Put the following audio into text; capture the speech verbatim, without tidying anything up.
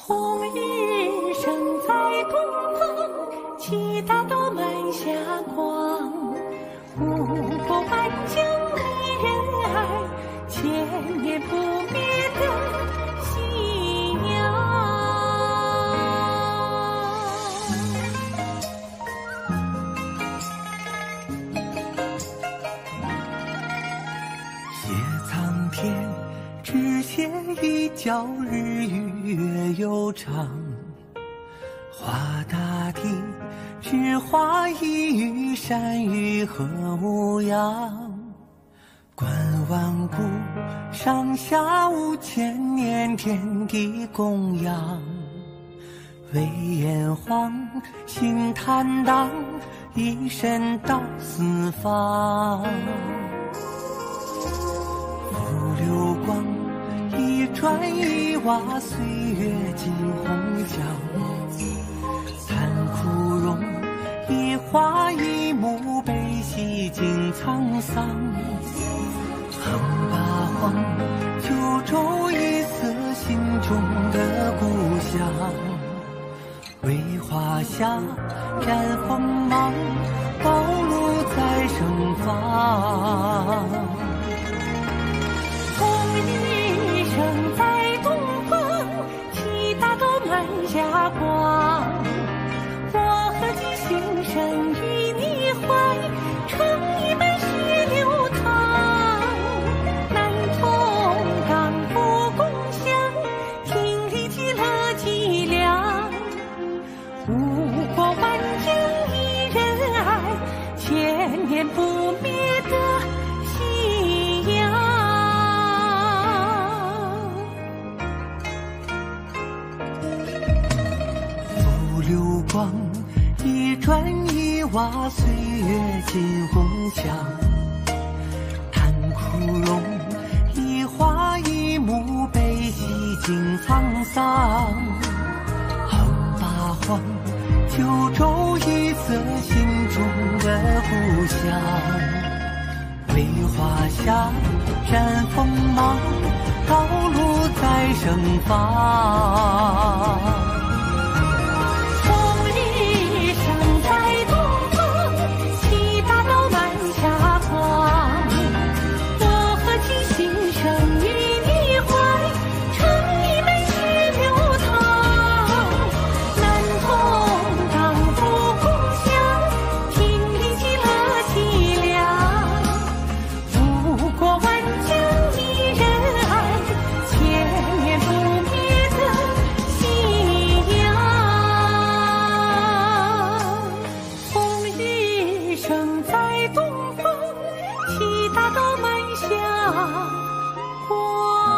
红日升在东方，七大道满霞光。五国万疆一人爱，千年不灭的信仰。 写苍天，只写一角，日与月悠长。画大地，只画一隅，山与河无恙。观万古，上下五千年，天地供养。为炎黄，心坦荡，一身到四方。浮流光，一砖一瓦，岁月尽红墙。残枯荣，一花一木，悲喜尽沧桑。横八荒，九州一色，心中的故乡。为华夏展锋芒，道路在盛放。 红日升在东方，七大道满霞光。我和你心声与你怀，成一门血流淌。南通港府共享，听力极乐极良。五国万疆一人爱，千年不灭的信仰。 流光，一砖一瓦，岁月尽红墙。叹枯荣，一花一木，悲喜尽沧桑。横八荒，九州一色，心中的故乡。为华夏展锋芒，道路在盛放。升在东方，七大道满霞光。